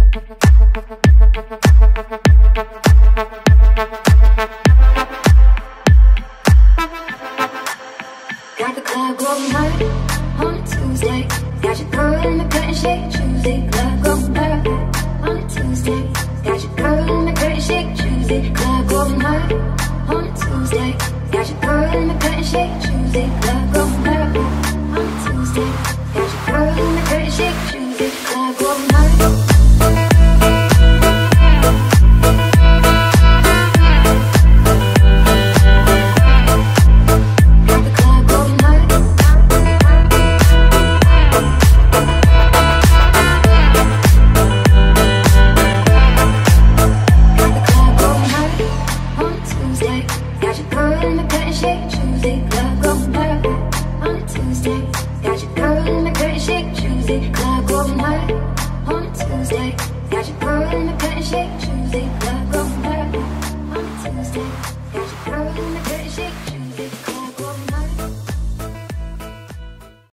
Got the club going hard on a Tuesday. Got your girl in the curtain shake Tuesday. Club going hard on a Tuesday. Got your girl in the curtain shake Tuesday. Club going hard on a Tuesday. Got your girl in the curtain shake Tuesday. Club going hard on a Tuesday. Got your girl in the curtain shake Tuesday. Club going hard. Club going hard on a Tuesday. Got your girl in the curtain shake Tuesday. Club going hard on a Tuesday. Got your girl in the curtain shake Tuesday.